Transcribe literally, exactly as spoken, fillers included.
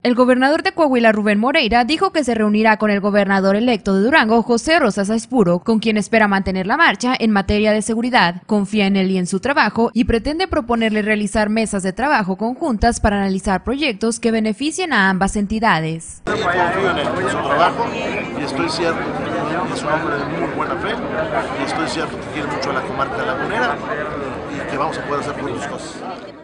El gobernador de Coahuila, Rubén Moreira, dijo que se reunirá con el gobernador electo de Durango, José Rosas Aispuro, con quien espera mantener la marcha en materia de seguridad. Confía en él y en su trabajo y pretende proponerle realizar mesas de trabajo conjuntas para analizar proyectos que beneficien a ambas entidades. Confío en él, en su trabajo, y estoy cierto que es un hombre de muy buena fe, y estoy cierto que quiere mucho a la comarca lagunera y que vamos a poder hacer buenas cosas.